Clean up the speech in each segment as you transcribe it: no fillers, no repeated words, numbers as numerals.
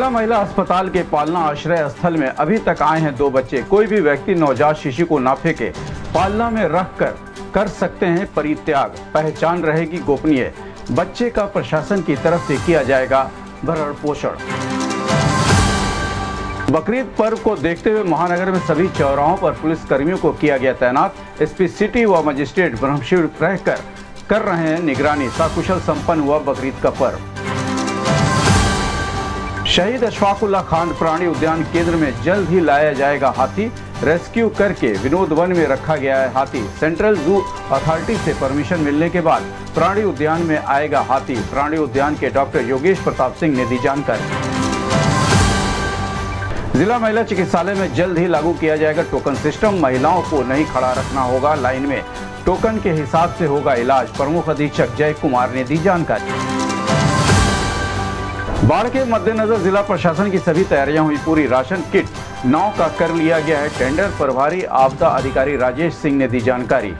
जिला महिला अस्पताल के पालना आश्रय स्थल में अभी तक आए हैं 2 बच्चे। कोई भी व्यक्ति नवजात शिशु को ना फेंके, पालना में रख कर सकते हैं परित्याग, पहचान रहेगी गोपनीय। बच्चे का प्रशासन की तरफ से किया जाएगा भरण पोषण। बकरीद पर्व को देखते हुए महानगर में सभी चौराहों पर पुलिस कर्मियों को किया गया तैनात। एसपी सिटी व मजिस्ट्रेट ब्रह्मशिव रहकर कर रहे हैं निगरानी। सकुशल संपन्न हुआ बकरीद का पर्व। शहीद अशफाकुल्लाह खान प्राणी उद्यान केंद्र में जल्द ही लाया जाएगा हाथी। रेस्क्यू करके विनोद वन में रखा गया है हाथी। सेंट्रल जू अथॉरिटी से परमिशन मिलने के बाद प्राणी उद्यान में आएगा हाथी। प्राणी उद्यान के डॉक्टर योगेश प्रताप सिंह ने दी जानकारी। जिला महिला चिकित्सालय में जल्द ही लागू किया जाएगा टोकन सिस्टम। महिलाओं को नहीं खड़ा रखना होगा लाइन में, टोकन के हिसाब से होगा इलाज। प्रमुख अधीक्षक जय कुमार ने दी जानकारी। बाढ़ के मद्देनजर जिला प्रशासन की सभी तैयारियां हुई पूरी। राशन किट 9 का कर लिया गया है टेंडर। प्रभारी आपदा अधिकारी राजेश सिंह ने दी जानकारी।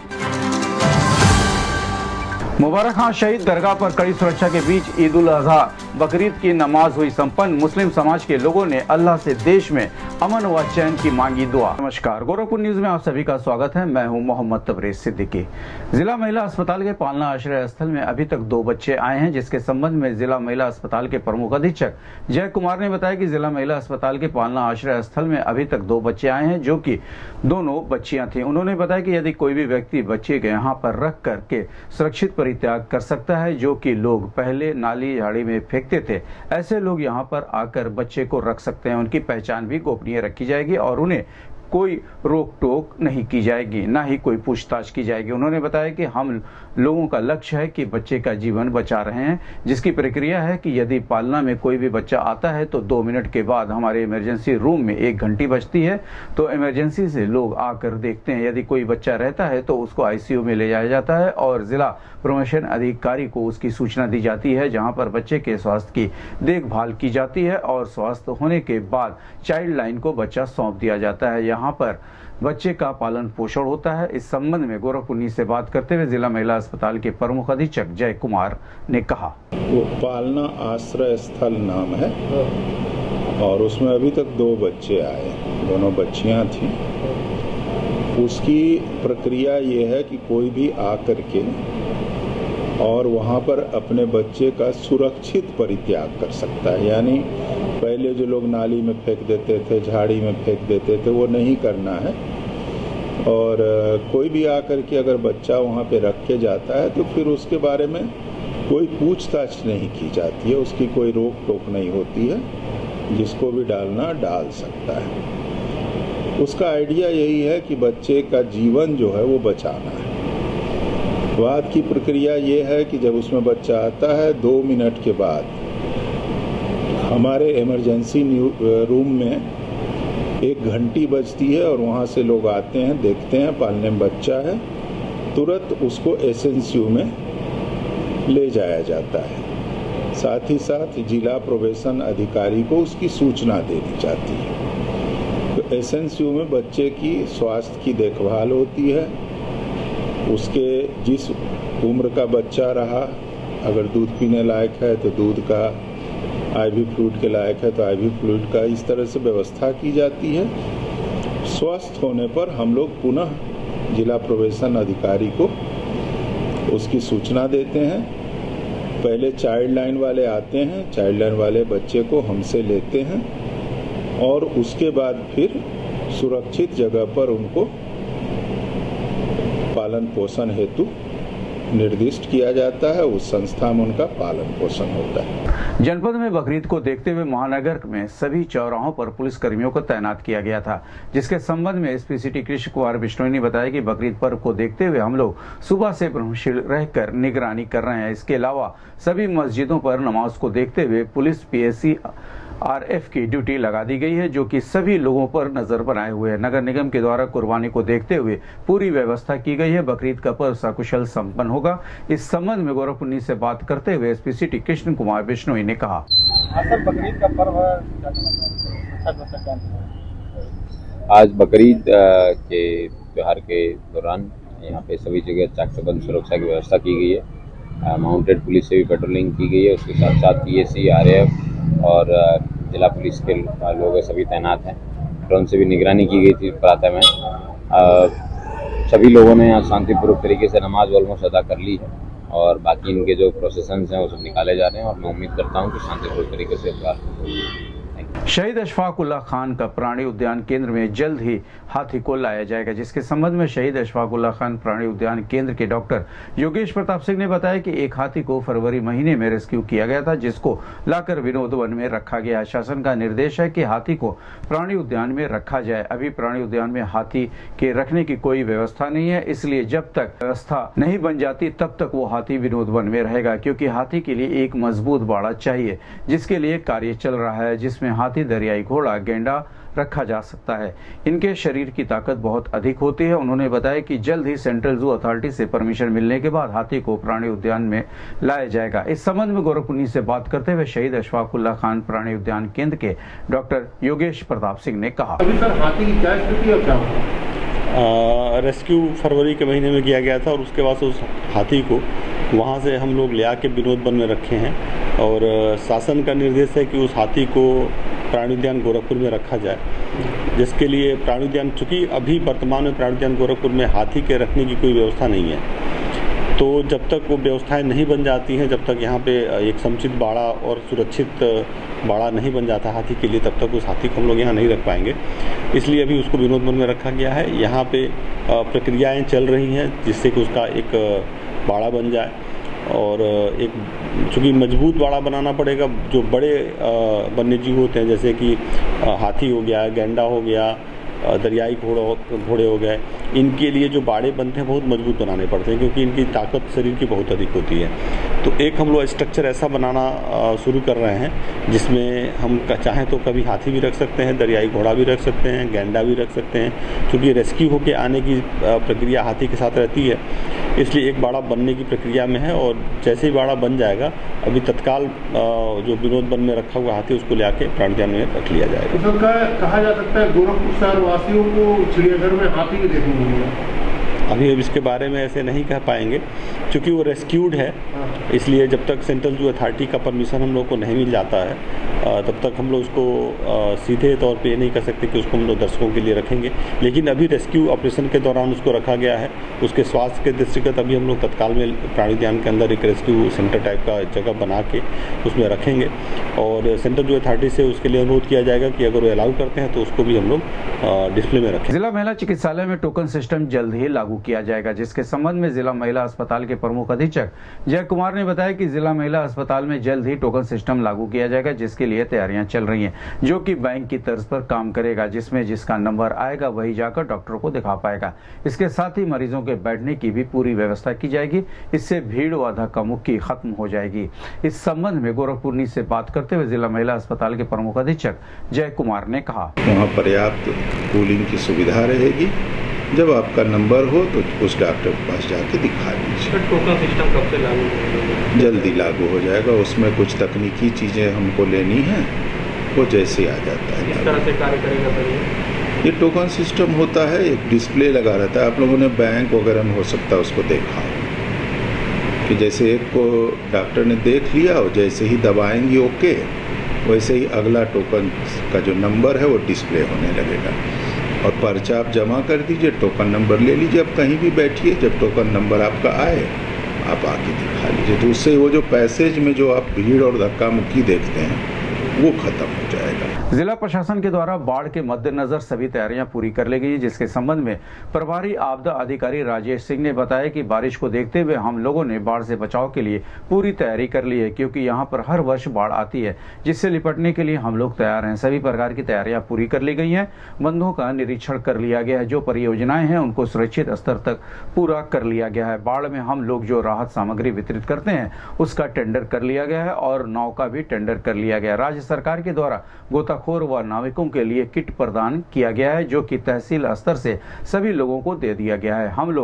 मुबारक खां शहीद दरगाह पर कड़ी सुरक्षा के बीच ईद उल अजहा बकरीद की नमाज हुई संपन्न। मुस्लिम समाज के लोगों ने अल्लाह से देश में अमन व चैन की मांगी दुआ। नमस्कार, गोरखपुर न्यूज में आप सभी का स्वागत है। मैं हूं मोहम्मद तबरेज सिद्दीकी। जिला महिला अस्पताल के पालना आश्रय स्थल में अभी तक 2 बच्चे आए हैं, जिसके संबंध में जिला महिला अस्पताल के प्रमुख अधीक्षक जय कुमार ने बताया कि जिला महिला अस्पताल के पालना आश्रय स्थल में अभी तक 2 बच्चे आए हैं, जो कि दोनों बच्चियां थी। उन्होंने बताया कि यदि कोई भी व्यक्ति बच्चे को यहाँ पर रख करके सुरक्षित परित्याग कर सकता है, जो कि लोग पहले नाली झाड़ी में फेंकते थे, ऐसे लोग यहाँ पर आकर बच्चे को रख सकते हैं। उनकी पहचान भी गोपनीय रखी जाएगी और उन्हें कोई रोक टोक नहीं की जाएगी, ना ही कोई पूछताछ की जाएगी। उन्होंने बताया कि हम लोगों का लक्ष्य है कि बच्चे का जीवन बचा रहे हैं, जिसकी प्रक्रिया है कि यदि पालना में कोई भी बच्चा आता है तो 2 मिनट के बाद हमारे इमरजेंसी रूम में 1 घंटी बजती है, तो इमरजेंसी से लोग आकर देखते हैं। यदि कोई बच्चा रहता है तो उसको आईसीयू में ले जाया जाता है और जिला प्रमोशन अधिकारी को उसकी सूचना दी जाती है, जहां पर बच्चे के स्वास्थ्य की देखभाल की जाती है और स्वस्थ होने के बाद चाइल्ड लाइन को बच्चा सौंप दिया जाता है। यहाँ पर बच्चे का पालन पोषण होता है। इस संबंध में गोरखपुर न्यूज से बात करते हुए जिला महिला अस्पताल के प्रमुख अधीक्षक जय कुमार ने कहा, वो पालना आश्रय स्थल नाम है और उसमें अभी तक 2 बच्चे आए, दोनों बच्चियां थी। उसकी प्रक्रिया ये है कि कोई भी आकर के और वहाँ पर अपने बच्चे का सुरक्षित परित्याग कर सकता है। यानी पहले जो लोग नाली में फेंक देते थे, झाड़ी में फेंक देते थे, वो नहीं करना है। और कोई भी आकर के अगर बच्चा वहाँ पे रख के जाता है तो फिर उसके बारे में कोई पूछताछ नहीं की जाती है, उसकी कोई रोक टोक नहीं होती है। जिसको भी डालना डाल सकता है। उसका आइडिया यही है कि बच्चे का जीवन जो है वो बचाना है। बाद की प्रक्रिया ये है कि जब उसमें बच्चा आता है 2 मिनट के बाद हमारे इमरजेंसी रूम में 1 घंटी बजती है और वहाँ से लोग आते हैं, देखते हैं पालने में बच्चा है, तुरंत उसको एसएनसीयू में ले जाया जाता है। साथ ही साथ जिला प्रोबेशन अधिकारी को उसकी सूचना दे दी जाती है। तो एसएनसीयू में बच्चे की स्वास्थ्य की देखभाल होती है। उसके जिस उम्र का बच्चा रहा, अगर दूध पीने लायक है तो दूध का, आईवी फ्लूइड के लायक है तो आईवी फ्लूइड का, इस तरह से व्यवस्था की जाती है। स्वस्थ होने पर हम लोग पुनः जिला प्रोबेशन अधिकारी को उसकी सूचना देते हैं। पहले चाइल्ड लाइन वाले आते हैं, चाइल्ड लाइन वाले बच्चे को हमसे लेते हैं और उसके बाद फिर सुरक्षित जगह पर उनको पालन पोषण हेतु निर्दिष्ट किया जाता है। उस संस्था में उनका पालन पोषण होता है। जनपद में बकरीद को देखते हुए महानगर में सभी चौराहों पर पुलिस कर्मियों को तैनात किया गया था, जिसके संबंध में एसपी सिटी कृष्ण कुमार बिश्नोई ने बताया कि बकरीद पर्व को देखते हुए हम लोग सुबह से ब्रह्मशील रहकर निगरानी कर रहे हैं। इसके अलावा सभी मस्जिदों पर नमाज को देखते हुए पुलिस पीएससी आरएफ की ड्यूटी लगा दी गई है, जो कि सभी लोगों पर नजर बनाए हुए है। नगर निगम के द्वारा कुर्बानी को देखते हुए पूरी व्यवस्था की गई है। बकरीद का पर्व सकुशल संपन्न होगा। इस संबंध में गोरखपुर न्यूज से बात करते हुए एसपी सिटी कृष्ण कुमार बिश्नोई ने कहा, बकरीद का पर्व आज बकरीद के त्योहार के दौरान यहाँ पे सभी जगह चाक चौबंद सुरक्षा की व्यवस्था की गई है। माउंटेड पुलिस से भी पेट्रोलिंग की गई है। उसके साथ साथ पीएससी, आरएएफ और जिला पुलिस के लोग सभी तैनात हैं। ड्रोन से भी निगरानी की गई थी प्रातः में। सभी लोगों ने यहाँ शांतिपूर्वक तरीके से नमाज ऑलमोस्ट अदा कर ली है और बाकी इनके जो प्रोसेसन्स हैं वो सब निकाले जा रहे हैं और मैं उम्मीद करता हूँ कि शांतिपूर्वक तरीके से शहीद अशफाक उल्लाह खान का प्राणी उद्यान केंद्र में जल्द ही हाथी को लाया जाएगा, जिसके संबंध में शहीद अशफाक उल्लाह खान प्राणी उद्यान केंद्र के डॉक्टर योगेश प्रताप सिंह ने बताया कि एक हाथी को फरवरी महीने में रेस्क्यू किया गया था, जिसको लाकर विनोद वन में रखा गया। शासन का निर्देश है कि हाथी को प्राणी उद्यान में रखा जाए। अभी प्राणी उद्यान में हाथी के रखने की कोई व्यवस्था नहीं है, इसलिए जब तक व्यवस्था नहीं बन जाती तब तक वो हाथी विनोद वन में रहेगा, क्योंकि हाथी के लिए एक मजबूत बाड़ा चाहिए, जिसके लिए कार्य चल रहा है, जिसमें हाथी, दरियाई घोड़ा, गेंडा रखा जा सकता है। इनके शरीर की ताकत बहुत अधिक होती है। उन्होंने बताया कि जल्द ही सेंट्रल जू अथॉरिटी से परमिशन मिलने के बाद हाथी को प्राणी उद्यान में लाया जाएगा। इस संबंध में गोरखपुर से बात करते हुए शहीद अशफाक उल्लाह खान प्राणी उद्यान केंद्र के डॉक्टर योगेश प्रताप सिंह ने कहा, अभी सर हाथी की क्या स्थिति और क्या होगा? रेस्क्यू फरवरी के महीने में किया गया था और उसके बाद से उस हाथी को वहाँ से हम लोग ले आके विनोद वन में रखे हैं और शासन का निर्देश है कि उस हाथी को प्राणी उद्यान गोरखपुर में रखा जाए, जिसके लिए प्राणी उद्यान, चूँकि अभी वर्तमान में प्राणी उद्यान गोरखपुर में हाथी के रखने की कोई व्यवस्था नहीं है, तो जब तक वो व्यवस्थाएं नहीं बन जाती हैं, जब तक यहाँ पे एक समुचित बाड़ा और सुरक्षित बाड़ा नहीं बन जाता हाथी के लिए, तब तक उस हाथी को हम लोग यहाँ नहीं रख पाएंगे। इसलिए अभी उसको विनोद वन में रखा गया है। यहाँ पे प्रक्रियाएँ चल रही हैं जिससे कि उसका एक बाड़ा बन जाए और एक चूँकि मजबूत बाड़ा बनाना पड़ेगा। जो बड़े वन्य जीव होते हैं जैसे कि हाथी हो गया, गेंडा हो गया, दरियाई घोड़े हो गए, इनके लिए जो बाड़े बनते हैं बहुत मजबूत बनाने पड़ते हैं, क्योंकि इनकी ताकत शरीर की बहुत अधिक होती है। तो एक हम लोग स्ट्रक्चर ऐसा बनाना शुरू कर रहे हैं जिसमें हम चाहें तो कभी हाथी भी रख सकते हैं, दरियाई घोड़ा भी रख सकते हैं, गेंडा भी रख सकते हैं, क्योंकि रेस्क्यू होके आने की प्रक्रिया हाथी के साथ रहती है। इसलिए एक बाड़ा बनने की प्रक्रिया में है और जैसे ही बाड़ा बन जाएगा अभी तत्काल जो विनोद वन में रखा हुआ हाथी उसको ले आके प्राणी उद्यान में रख लिया जाएगा। तो कहा जा सकता है गोरखपुर शहर वासियों को चिड़ियाघर में हाथी भी देखने को मिलेगा? अभी इसके बारे में ऐसे नहीं कह पाएंगे क्योंकि वो रेस्क्यूड है, इसलिए जब तक सेंट्रल जू अथॉरिटी का परमिशन हम लोग को नहीं मिल जाता है तब तक हम लोग उसको सीधे तौर पे ये नहीं कर सकते कि उसको हम लोग दर्शकों के लिए रखेंगे। लेकिन अभी रेस्क्यू ऑपरेशन के दौरान उसको रखा गया है। उसके स्वास्थ्य के दृष्टिगत अभी हम लोग तत्काल में प्राणी उद्यान के अंदर एक रेस्क्यू सेंटर टाइप का जगह बना के उसमें रखेंगे और सेंट्रल जू अथॉरिटी से उसके लिए अनुरोध किया जाएगा कि अगर वो अलाउ करते हैं तो उसको भी हम लोग डिस्प्ले में रखें। जिला महिला चिकित्सालय में टोकन सिस्टम जल्द ही लागू किया जाएगा, जिसके संबंध में जिला महिला अस्पताल के प्रमुख अधीक्षक जय कुमार ने बताया कि जिला महिला अस्पताल में जल्द ही टोकन सिस्टम लागू किया जाएगा, जिसके लिए तैयारियां चल रही हैं, जो कि बैंक की तर्ज पर काम करेगा, जिसमें जिसका नंबर आएगा वही जाकर डॉक्टर को दिखा पाएगा। इसके साथ ही मरीजों के बैठने की भी पूरी व्यवस्था की जाएगी। इससे भीड़ व धक्का मुक्की खत्म हो जाएगी। इस संबंध में गोरखपुर से बात करते हुए जिला महिला अस्पताल के प्रमुख अधीक्षक जय कुमार ने कहा, वहाँ पर्याप्त कूलिंग की सुविधा रहेगी। जब आपका नंबर हो तो उस डॉक्टर के पास जाके दिखा लीजिए। टोकन सिस्टम कब से लागू होगा? जल्दी लागू हो जाएगा। उसमें कुछ तकनीकी चीज़ें हमको लेनी है, वो जैसे आ जाता है। किस तरह से कार्य करेगा सर? ये टोकन सिस्टम होता है, एक डिस्प्ले लगा रहता है। आप लोगों ने बैंक वगैरह में हो सकता है उसको देखा हो कि जैसे एक को डॉक्टर ने देख लिया और जैसे ही दबाएंगी ओके, वैसे ही अगला टोकन का जो नंबर है वो डिस्प्ले होने लगेगा और पर्चा आप जमा कर दीजिए, टोकन नंबर ले लीजिए। अब कहीं भी बैठिए, जब टोकन नंबर आपका आए आप आके दिखा लीजिए। तो उससे वो जो पैसेज में जो आप भीड़ और धक्का मुक्की देखते हैं वो खत्म हो जाएगा। जिला प्रशासन के द्वारा बाढ़ के मद्देनजर सभी तैयारियां पूरी कर ली गई, जिसके संबंध में प्रभारी आपदा अधिकारी राजेश सिंह ने बताया कि बारिश को देखते हुए हम लोगों ने बाढ़ से बचाव के लिए पूरी तैयारी कर ली है, क्योंकि यहां पर हर वर्ष बाढ़ आती है, जिससे निपटने के लिए हम लोग तैयार हैं। सभी प्रकार की तैयारियां पूरी कर ली गई हैं। बंधों का निरीक्षण कर लिया गया है। जो परियोजनाएं हैं उनको सुरक्षित स्तर तक पूरा कर लिया गया है। बाढ़ में हम लोग जो राहत सामग्री वितरित करते हैं उसका टेंडर कर लिया गया है और नाव का भी टेंडर कर लिया गया है। राज्य सरकार के द्वारा गोताखोर व नाविकों के लिए किट प्रदान किया गया है, जो कि तहसील स्तर से सभी लोगों को दे दिया गया है। हम लोग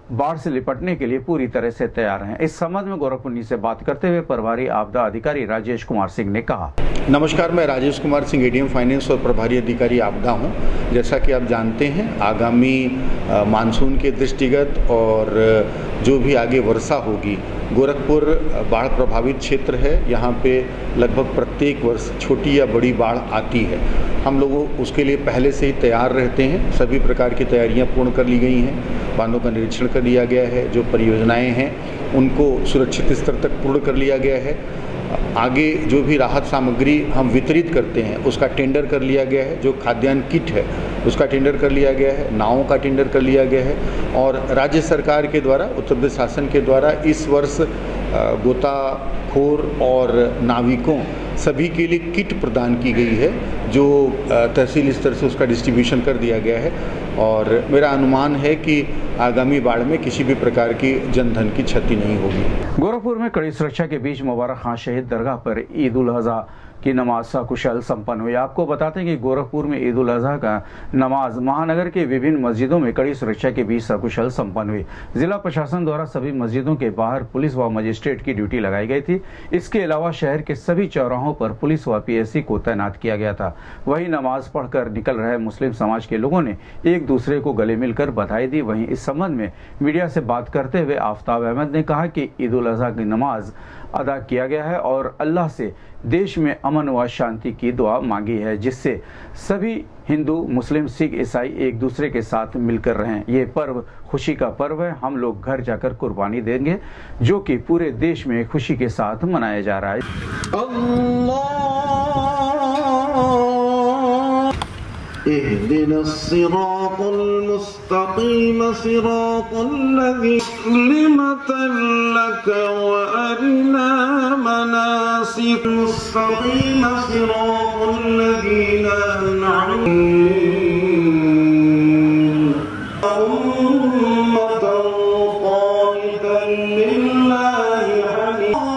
बाढ़ से निपटने के लिए पूरी तरह से तैयार हैं। इस संबंध में गोरखपुर न्यूज़ से बात करते हुए प्रभारी आपदा अधिकारी राजेश कुमार सिंह ने कहा। नमस्कार, मैं राजेश कुमार सिंह, एडीएम फाइनेंस और प्रभारी अधिकारी आपदा हूं। जैसा कि आप जानते हैं, आगामी मानसून के दृष्टिगत और जो भी आगे वर्षा होगी, गोरखपुर बाढ़ प्रभावित क्षेत्र है। यहाँ पे लगभग प्रत्येक वर्ष छोटी या बड़ी बाढ़ आती है। हम लोग उसके लिए पहले से ही तैयार रहते हैं। सभी प्रकार की तैयारियां पूर्ण कर ली गई हैं। बांधों का निरीक्षण कर लिया गया है। जो परियोजनाएं हैं उनको सुरक्षित स्तर तक पूर्ण कर लिया गया है। आगे जो भी राहत सामग्री हम वितरित करते हैं उसका टेंडर कर लिया गया है। जो खाद्यान्न किट है उसका टेंडर कर लिया गया है। नावों का टेंडर कर लिया गया है। और राज्य सरकार के द्वारा, उत्तर प्रदेश शासन के द्वारा इस वर्ष गोताखोर और नाविकों सभी के लिए किट प्रदान की गई है, जो तहसील स्तर से उसका डिस्ट्रीब्यूशन कर दिया गया है। और मेरा अनुमान है कि आगामी बाढ़ में किसी भी प्रकार की जनधन की क्षति नहीं होगी। गोरखपुर में कड़ी सुरक्षा के बीच मुबारक खां शहीद दरगाह पर ईद उल अजहा की नमाज सकुशल संपन्न हुई। आपको बताते हैं कि गोरखपुर में ईद उल अजहा का नमाज महानगर के विभिन्न मस्जिदों में कड़ी सुरक्षा के बीच सकुशल संपन्न हुई। जिला प्रशासन द्वारा सभी मस्जिदों के बाहर पुलिस व मजिस्ट्रेट की ड्यूटी लगाई गई थी। इसके अलावा शहर के सभी चौराहों पर पुलिस व पीएससी को तैनात किया गया था। वहीं नमाज पढ़कर निकल रहे मुस्लिम समाज के लोगों ने एक दूसरे को गले मिलकर बधाई दी। वहीं इस संबंध में मीडिया से बात करते हुए आफ्ताब अहमद ने कहा कि ईद उल अजहा की नमाज अदा किया गया है और अल्लाह से देश में अमन व शांति की दुआ मांगी है, जिससे सभी हिंदू, मुस्लिम, सिख, ईसाई एक दूसरे के साथ मिलकर रहें। ये पर्व खुशी का पर्व है। हम लोग घर जाकर कुर्बानी देंगे, जो कि पूरे देश में खुशी के साथ मनाया जा रहा है। اهدنا الصراط المستقيم صراط الذي كلمة لك وأرنا مناسك المستقيم صراط الذين أنعمت أمة قانتا لله حنيفا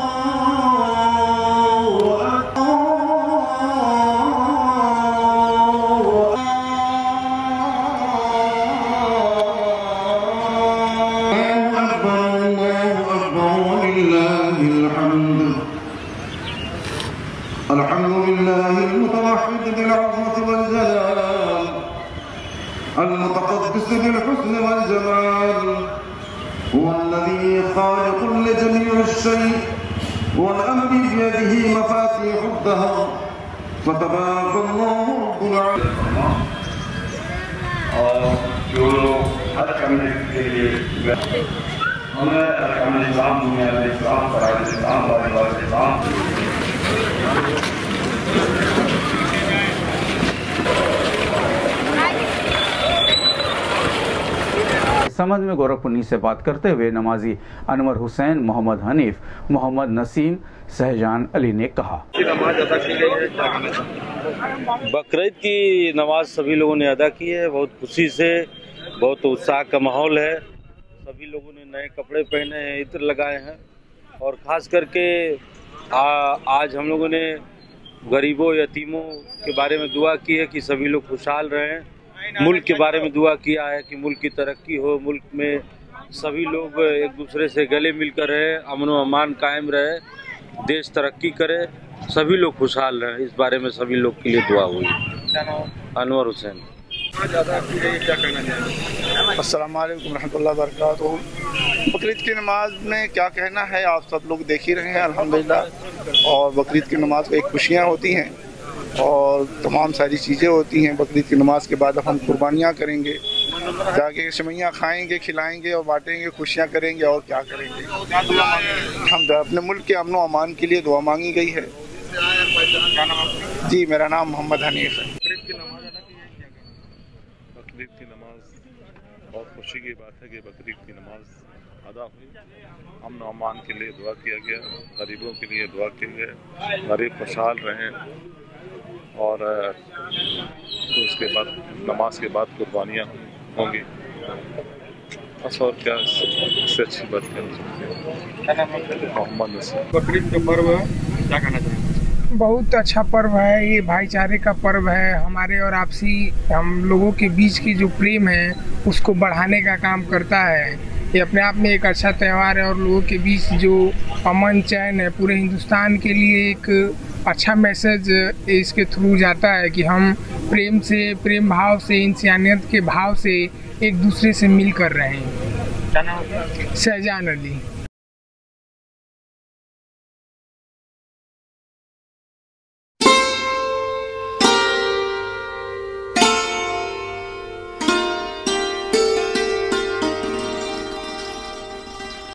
الحمد لله المتوحد بالعظمة والجلال المتقدس بالحسن والجمال هو الذي خالق لجميع الشيء والأمر بيده مفاتيح الدهر فتبارك الله رب العالمين और जो लोग हर कम्युनिटी के लिए हमें इस्लाम दुनिया में इस्लाम कराए इस्लाम वाले इस्लाम इस संबंध में गोरखपुर न्यूज़ से बात करते हुए नमाजी अनवर हुसैन, मोहम्मद हनीफ, मोहम्मद नसीम, शहजान अली ने कहा। बकरीद की नमाज सभी लोगों ने अदा की है। बहुत खुशी से, बहुत उत्साह का माहौल है। सभी लोगों ने नए कपड़े पहने हैं, इत्र लगाए हैं और ख़ास करके आज हम लोगों ने गरीबों, यतीमों के बारे में दुआ की है कि सभी लोग खुशहाल रहें। मुल्क के बारे में दुआ किया है कि मुल्क की तरक्की हो, मुल्क में सभी लोग एक दूसरे से गले मिलकर रहे, अमन व अमान कायम रहे, देश तरक्की करे, सभी लोग खुशहाल रहें। इस बारे में सभी लोग के लिए दुआ हुई। अनवर हुसैन। अस्सलाम वालेकुम रहमतुल्लाहि व बरकातुहू। बकरीद की नमाज में क्या कहना है, आप सब लोग देख ही रहे हैं अल्हम्दुलिल्लाह। और बकरीद की नमाज को एक खुशियाँ होती हैं और तमाम सारी चीज़ें होती हैं। बकरीद की नमाज के बाद हम कुर्बानियाँ करेंगे, जाके सेवइयाँ खाएंगे, खिलाएंगे और बांटेंगे, खुशियाँ करेंगे और क्या करेंगे। हम अपने मुल्क के अमन व अमान के लिए दुआ मांगी गई है। जी, मेरा नाम मोहम्मद हनीफ है। बकरीद की नमाज बहुत खुशी की बात है कि बकरीद की नमाज अदा हुई। अमन और अमान के लिए दुआ किया गया, गरीबों के लिए दुआ किया गया, गरीब खुशहाल रहें। और तो उसके बाद नमाज के बाद कुर्बानियाँ होंगी। बस और क्या इससे अच्छी बात करनी चाहिए। मोहम्मद नसीम। बकरीद का पर्व है, क्या कहना चाहिए? बहुत अच्छा पर्व है। ये भाईचारे का पर्व है। हमारे और आपसी हम लोगों के बीच की जो प्रेम है उसको बढ़ाने का काम करता है। ये अपने आप में एक अच्छा त्यौहार है और लोगों के बीच जो अमन चैन है पूरे हिंदुस्तान के लिए एक अच्छा मैसेज इसके थ्रू जाता है कि हम प्रेम से, प्रेम भाव से, इंसानियत के भाव से एक दूसरे से मिल कर रहे हैं। क्या नाम है? शहजान अली।